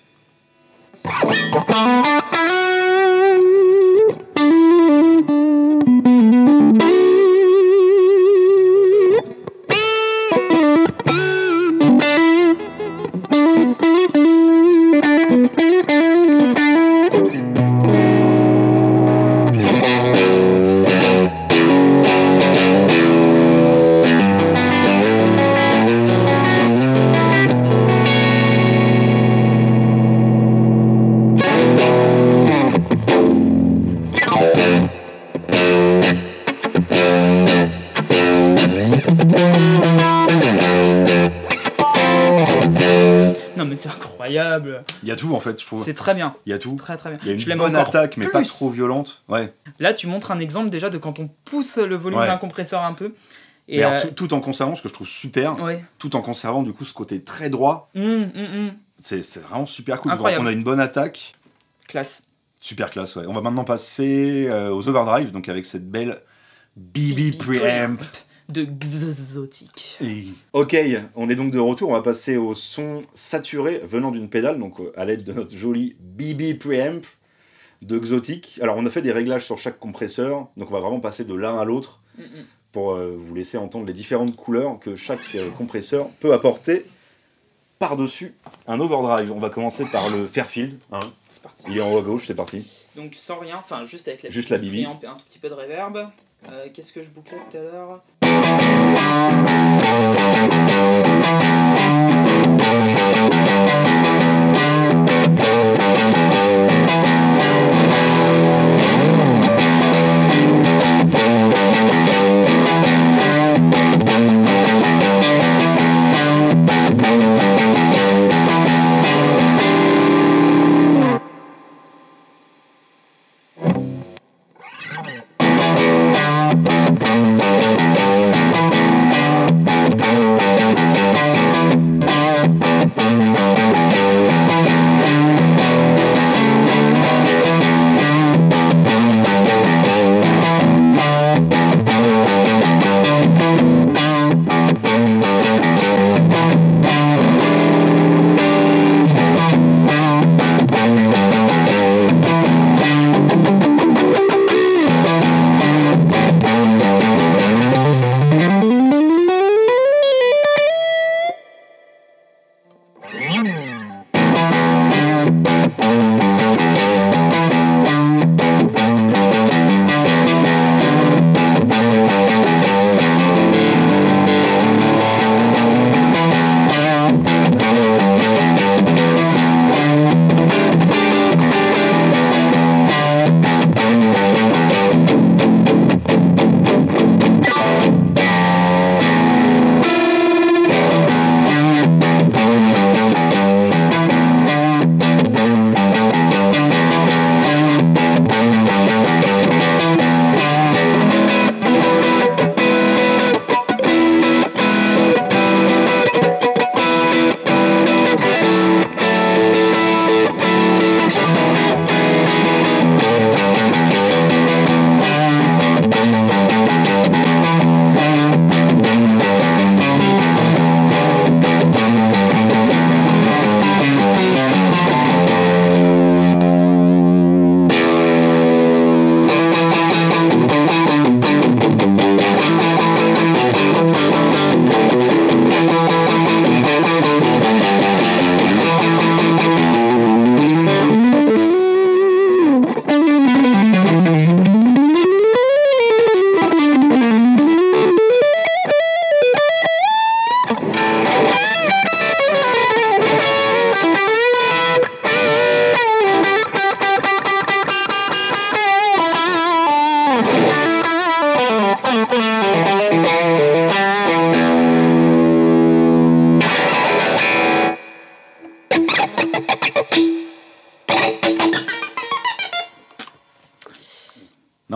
Non mais c'est incroyable. Il y a tout en fait, je trouve. C'est très bien. Il y a tout. C'est très très bien. Il y a Je une l'aime bonne encore attaque, mais pas plus. trop violente. Ouais. Là, tu montres un exemple déjà de quand on pousse le volume Ouais. d'un compresseur un peu. Et Mais alors, euh, tout, tout en conservant, ce que je trouve super, ouais. tout en conservant du coup ce côté très droit, Hum, hum, hum. c'est c'est vraiment super cool. Incroyable. On a une bonne attaque, Classe. super classe. Ouais. On va maintenant passer euh, aux overdrive, donc avec cette belle B B preamp. De Xotic. Et- Ok, on est donc de retour. On va passer au son saturé venant d'une pédale, donc euh, à l'aide de notre joli B B preamp de Xotic. Alors, on a fait des réglages sur chaque compresseur, donc on va vraiment passer de l'un à l'autre Hum, hum. pour euh, vous laisser entendre les différentes couleurs que chaque euh, compresseur peut apporter par-dessus un overdrive. On va commencer par le Fairfield. Hein. C'est parti. Il est en haut à gauche, c'est parti. Donc sans rien, enfin juste avec la Juste la B B. préamp et un tout petit peu de reverb. Euh, Qu'est-ce que je bouclais tout à l'heure?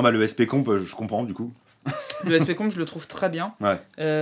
bah le S P Comp, je comprends du coup. Le S P Comp, je le trouve très bien. Ouais.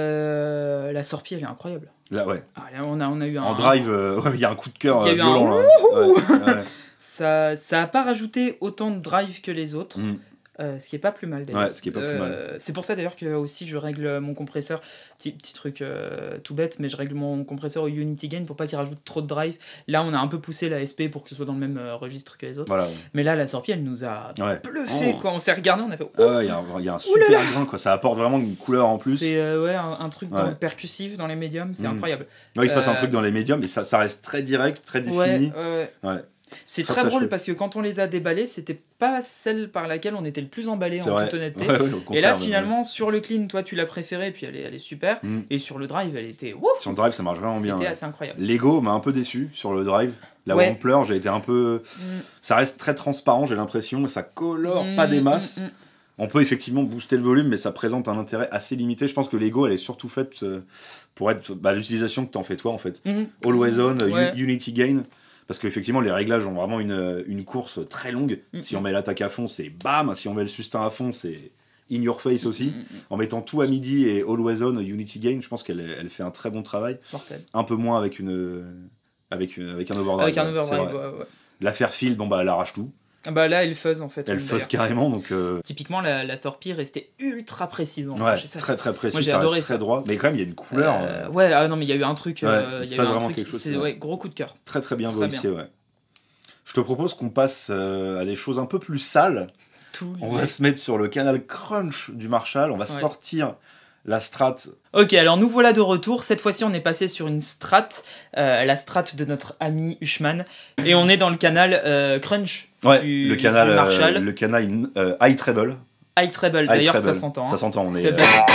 Euh, la Sorpi, elle est incroyable. Là, ouais. Ah, là, on, a, on a eu un... En drive, il euh, ouais, y a un coup de cœur Il y a eu violent. un... Là. Ouais, ouais. Ça ça a pas rajouté autant de drive que les autres. Mm. Euh, ce qui est pas plus mal d'ailleurs. Ouais, ce qui est pas plus euh, mal. C'est pour ça d'ailleurs que aussi je règle mon compresseur, petit, petit truc euh, tout bête, mais je règle mon compresseur au Unity Gain pour pas qu'il rajoute trop de drive. Là, on a un peu poussé la S P pour que ce soit dans le même euh, registre que les autres. Voilà. Mais là, la Sorpi, elle nous a ouais. bluffé. Oh. Quoi. On s'est regardé, on a fait. Ah ouais, il y a un, y a un super grain, quoi. Ça apporte vraiment une couleur en plus. C'est euh, ouais, un, un truc ouais. dans le percussif, dans les médiums, c'est mmh. incroyable. Ouais, il se passe euh... un truc dans les médiums, mais ça, ça reste très direct, très défini. Ouais, ouais. ouais. C'est très, très drôle chouette. Parce que quand on les a déballés, c'était pas celle par laquelle on était le plus emballé en vrai. toute honnêteté. Ouais, ouais, et là, finalement, même. Sur le clean, toi tu l'as préféré, puis elle est, elle est super. Mm. Et sur le drive, elle était. Ouf, sur le drive, ça marche vraiment bien. C'était ouais. assez incroyable. Lego m'a un peu déçu sur le drive. Là ouais. où on pleure, j'ai été un peu. Mm. Ça reste très transparent, j'ai l'impression, ça colore mm, pas des masses. Mm, mm. On peut effectivement booster le volume, mais ça présente un intérêt assez limité. Je pense que Lego, elle est surtout faite pour être bah, l'utilisation que t'en fais toi, en fait. Mm. Always on, ouais. Unity Gain. Parce qu'effectivement, les réglages ont vraiment une, une course très longue. Mm-hmm. Si on met l'attaque à fond, c'est bam. Si on met le sustain à fond, c'est in your face aussi. Mm-hmm. En mettant tout à midi et always on, Unity Gain, je pense qu'elle elle fait un très bon travail. Mortel. Un peu moins avec, une, avec, une, avec un overdrive. Avec un overdrive, ouais, ouais. La Fairfield, bon, bah, elle arrache tout. Ah bah là, elle fuzz en fait. Elle fuzz carrément. Donc, euh... Typiquement, la, la Thorpy restait ultra précise. En ouais, ça, très très précis. Moi, j'ai ça adoré reste ça. très droit. Mais quand même, il y a une couleur. Euh, ouais, ah non, mais il y a eu un truc. Ouais, euh, il y se a eu passe un vraiment truc, quelque chose. C'est ouais, gros coup de cœur. Très très bien très voicé, bien. ouais. Je te propose qu'on passe euh, à des choses un peu plus sales. Tout on va se mettre sur le canal Crunch du Marshall. On va ouais. sortir la Strat. Ok, alors nous voilà de retour. Cette fois-ci, on est passé sur une Strat, euh, la Strat de notre ami Hushman, et on est dans le canal euh, Crunch ouais, du, le canal, du Marshall. Euh, le canal euh, High Treble. High Treble. D'ailleurs, ça s'entend. Hein. Ça s'entend. On est. C'est euh...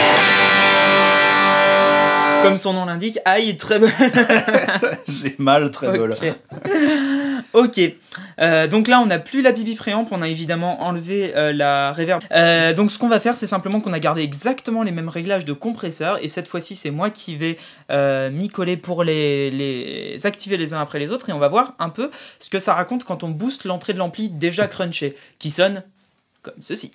Comme son nom l'indique, High Treble. J'ai mal Treble. Okay. Ok, euh, donc là on n'a plus la B B préamp, on a évidemment enlevé euh, la reverb. Euh, donc ce qu'on va faire, c'est simplement qu'on a gardé exactement les mêmes réglages de compresseur, et cette fois-ci c'est moi qui vais euh, m'y coller pour les, les activer les uns après les autres, et on va voir un peu ce que ça raconte quand on booste l'entrée de l'ampli déjà crunché, qui sonne comme ceci.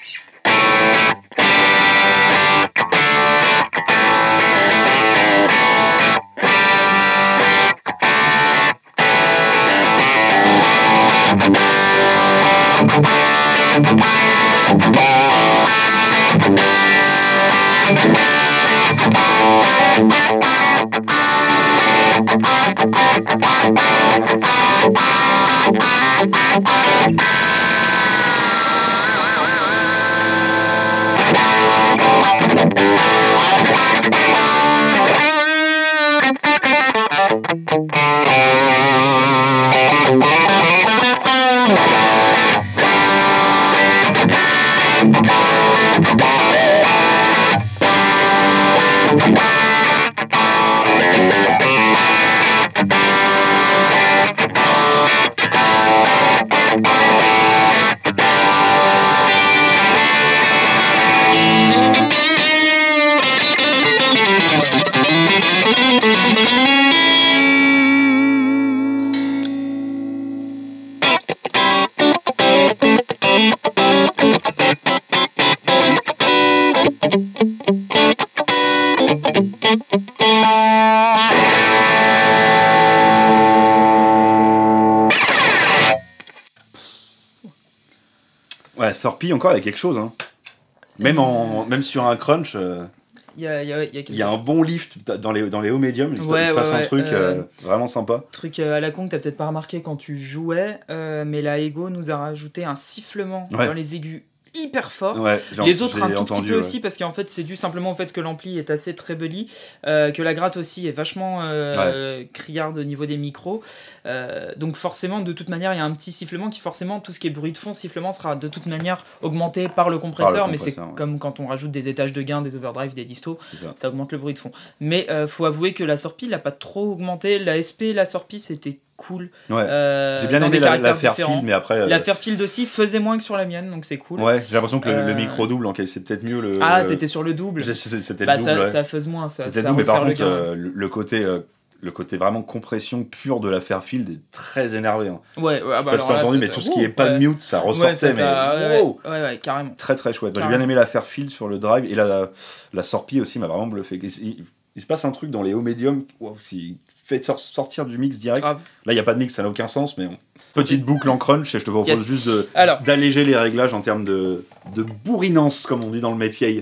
Ouais, Thorpy encore, il y a quelque chose. Hein. Même, en, même sur un crunch, il euh, y, a, y, a, y, a y a un bon lift dans les, dans les hauts médiums. Il, ouais, il se passe ouais, un truc euh, euh, vraiment sympa. Truc à la con que t'as peut-être pas remarqué quand tu jouais, euh, mais la Ego nous a rajouté un sifflement ouais. dans les aigus hyper fort. Ouais, les autres un tout entendu, petit peu ouais. aussi, parce qu'en fait c'est dû simplement au fait que l'ampli est assez trebly, euh, que la gratte aussi est vachement euh, ouais. criarde au niveau des micros, euh, donc forcément de toute manière il y a un petit sifflement qui forcément, tout ce qui est bruit de fond, sifflement sera de toute manière augmenté par le compresseur, par le compresseur mais c'est ouais. comme quand on rajoute des étages de gain, des overdrive, des distos, ça. ça augmente le bruit de fond. Mais euh, faut avouer que la Sorpy l'a pas trop augmenté, la S P, la Sorpy c'était cool. Ouais. Euh, j'ai bien aimé la, la Fairfield, mais après. Euh... La Fairfield aussi faisait moins que sur la mienne, donc c'est cool. Ouais, j'ai l'impression que le, euh... le micro double encaissait peut-être mieux le. Ah, t'étais sur le double. C'était bah, le double. Ça, ouais. ça faisait moins, ça. C'était ça double, mais par contre, le, euh, le côté euh, le côté vraiment compression pure de la Fairfield est très énervé. Hein. Ouais, ouais, ah bah je sais pas si t'as entendu, mais tout ce qui est pas ouais. de mute, ça ressortait, ouais, ça mais wow ouais, ouais, ouais, carrément. Très très chouette. Bah, j'ai Carrément. bien aimé la Fairfield sur le drive, et la, la Sorpi aussi m'a vraiment bluffé. Il, il, il se passe un truc dans les hauts médiums, wow, il fait sortir du mix direct. Grave. Là, il n'y a pas de mix, ça n'a aucun sens, mais on... petite boucle en crunch, et je te propose yes. juste de, Alors. d'alléger les réglages en termes de, de bourrinance, comme on dit dans le métier.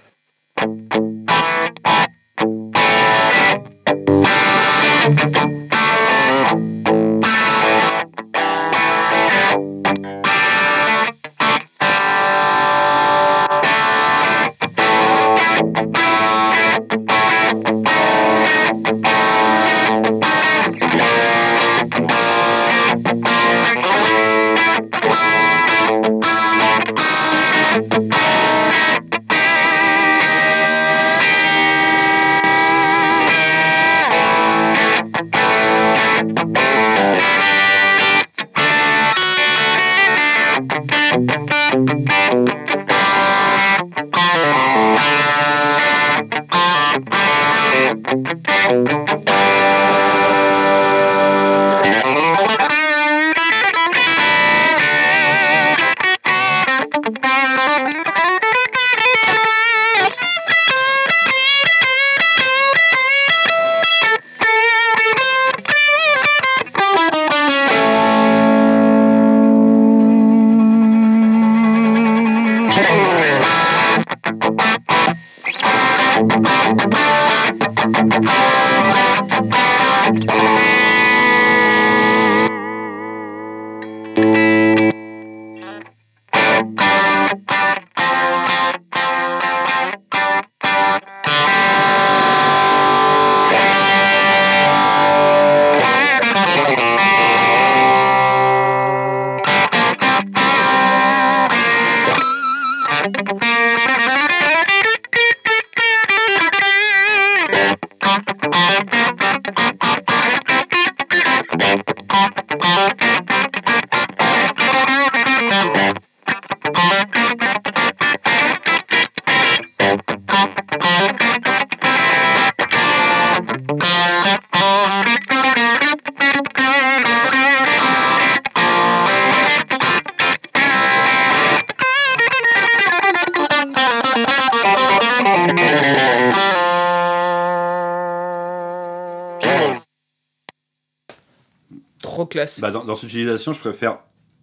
Trop classe. Bah dans, dans cette utilisation, je préfère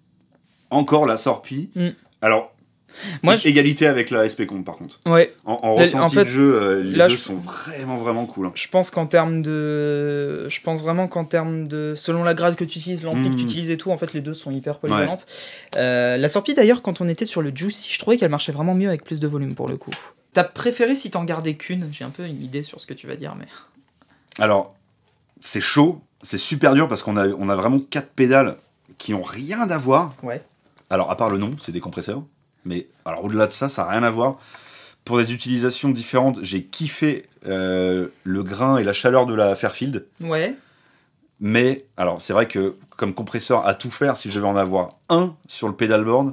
encore la Sorpi. Mm. Alors, moi, je... égalité avec la S P Comp par contre. Ouais. En, en ressenti en fait, de jeu, euh, les là, deux je... sont vraiment vraiment cool. Hein. Je pense qu'en termes de, je pense vraiment qu'en termes de, selon la grade que tu utilises, l'ampli mmh. que tu utilises et tout, en fait, les deux sont hyper polyvalentes. Ouais. Euh, la Sorpi d'ailleurs, quand on était sur le Juicy, je trouvais qu'elle marchait vraiment mieux avec plus de volume pour le coup. T'as préféré si t'en gardais qu'une? J'ai un peu une idée sur ce que tu vas dire, mais. Alors, c'est chaud, c'est super dur parce qu'on a, on a vraiment quatre pédales qui ont rien à voir. Ouais. Alors, à part le nom, c'est des compresseurs. Mais alors au-delà de ça, ça n'a rien à voir. Pour des utilisations différentes, j'ai kiffé euh, le grain et la chaleur de la Fairfield. Ouais. Mais, alors c'est vrai que comme compresseur à tout faire, si je devais en avoir un sur le pedalboard,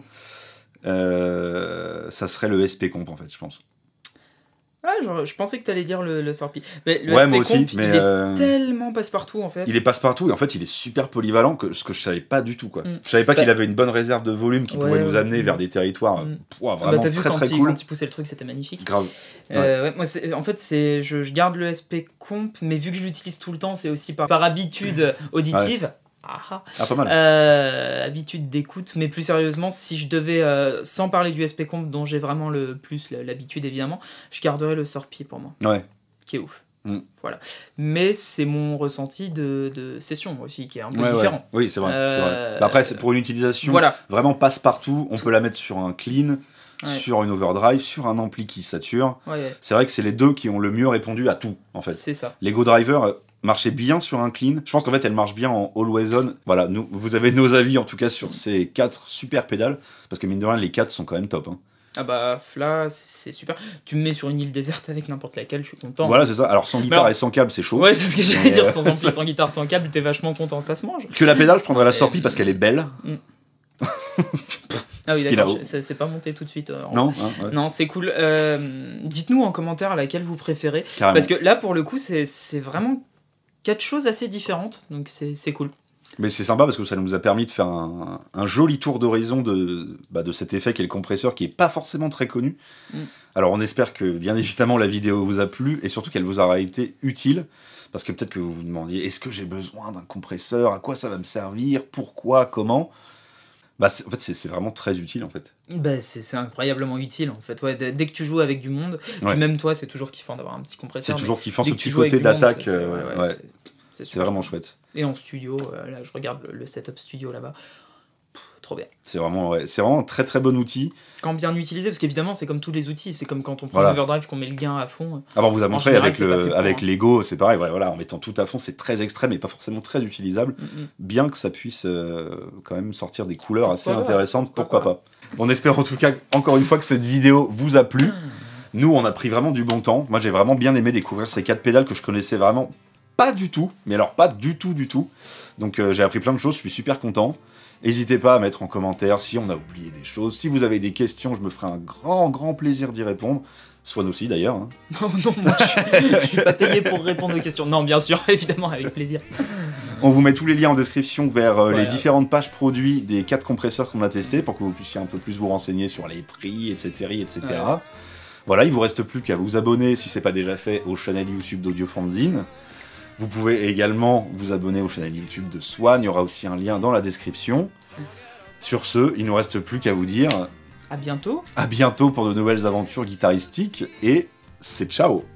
euh, ça serait le S P Comp en fait, je pense. Ah, je, je pensais que t'allais dire le, le Sorpi. Mais le ouais, S P moi aussi, Comp, mais il euh... est tellement passe-partout en fait. Il est passe-partout et en fait il est super polyvalent, que, ce que je savais pas du tout. Quoi. Mm. Je savais pas bah... qu'il avait une bonne réserve de volume qui ouais, pouvait nous amener ouais. vers des territoires mm. pouah, vraiment bah, très vu, très il, cool. Quand il poussait le truc, c'était magnifique. Grave. Euh, ouais. Ouais, moi, en fait, c'est, je, je garde le S P Comp, mais vu que je l'utilise tout le temps, c'est aussi par, par habitude auditive. Ouais. Ah, ah, pas mal. Euh, habitude d'écoute, mais plus sérieusement, si je devais, euh, sans parler du S P Comp dont j'ai vraiment le plus l'habitude évidemment, je garderais le Sorpi pour moi. Ouais. Qui est ouf. Mm. Voilà. Mais c'est mon ressenti de, de session aussi qui est un peu ouais, différent. Ouais. Oui, c'est vrai. Euh, c'est vrai. Bah après, c'est pour une utilisation voilà. vraiment passe-partout. On peut la mettre sur un clean, ouais. sur une overdrive, sur un ampli qui sature. Ouais, ouais. C'est vrai que c'est les deux qui ont le mieux répondu à tout, en fait. C'est ça. Les Go Driver marchait bien sur un clean. Je pense qu'en fait, elle marche bien en always on. Voilà, nous, vous avez nos avis en tout cas sur ces quatre super pédales, parce que mine de rien, les quatre sont quand même top. Hein. Ah bah là, c'est super. Tu me mets sur une île déserte avec n'importe laquelle, je suis content. Voilà, c'est ça. Alors sans guitare alors... et sans câble, c'est chaud. Ouais, c'est ce que j'allais dire. Sans ampli, sans guitare, sans câble, t'es vachement content, ça se mange. Que la pédale, je prendrais la Sorpi parce qu'elle est belle. Mm. Ah oui, d'accord, c'est pas monté tout de suite. Euh, non, hein, ouais. Non, c'est cool. Euh, dites-nous en commentaire laquelle vous préférez. Carrément. Parce que là, pour le coup, c'est vraiment quatre choses assez différentes, donc c'est cool. Mais c'est sympa parce que ça nous a permis de faire un, un joli tour d'horizon de, bah, de cet effet qu'est le compresseur, qui est pas forcément très connu. Mm. Alors on espère que bien évidemment la vidéo vous a plu et surtout qu'elle vous aura été utile, parce que peut-être que vous vous demandiez est-ce que j'ai besoin d'un compresseur, à quoi ça va me servir, pourquoi, comment. Bah en fait c'est vraiment très utile en fait. Bah, c'est incroyablement utile en fait, ouais, dès que tu joues avec du monde, ouais. Puis même toi c'est toujours kiffant d'avoir un petit compresseur. C'est toujours kiffant ce petit côté d'attaque, euh, ouais, ouais. C'est vraiment chouette. Et en studio, euh, là je regarde le, le setup studio là-bas, trop bien. C'est vraiment, ouais, c'est vraiment un très très bon outil. Quand bien utilisé, parce qu'évidemment c'est comme tous les outils, c'est comme quand on prend voilà. Overdrive qu'on met le gain à fond. Alors on vous a montré général, avec, le, avec hein. Lego, c'est pareil, ouais, voilà, en mettant tout à fond, c'est très extrême et pas forcément très utilisable, mm-hmm. bien que ça puisse euh, quand même sortir des couleurs pourquoi assez pas, intéressantes, pourquoi, pourquoi pas. pas. On espère en tout cas, encore une fois, que cette vidéo vous a plu. Mm. Nous, on a pris vraiment du bon temps. Moi, j'ai vraiment bien aimé découvrir ces quatre pédales que je connaissais vraiment pas du tout, mais alors pas du tout, du tout. Donc euh, j'ai appris plein de choses, je suis super content. N'hésitez pas à mettre en commentaire si on a oublié des choses. Si vous avez des questions, je me ferai un grand, grand plaisir d'y répondre. Swan aussi d'ailleurs. Hein. Non, non, moi je suis pas payé pour répondre aux questions. Non, bien sûr, évidemment, avec plaisir. On vous met tous les liens en description vers euh, voilà. les différentes pages produits des quatre compresseurs qu'on a testés pour que vous puissiez un peu plus vous renseigner sur les prix, et cetera, et cetera. Ouais. Voilà, il vous reste plus qu'à vous abonner si c'est pas déjà fait au channel YouTube d'Audio Fanzine. Vous pouvez également vous abonner au channel YouTube de Swan, il y aura aussi un lien dans la description. Sur ce, il ne nous reste plus qu'à vous dire... À bientôt. À bientôt pour de nouvelles aventures guitaristiques, et c'est ciao.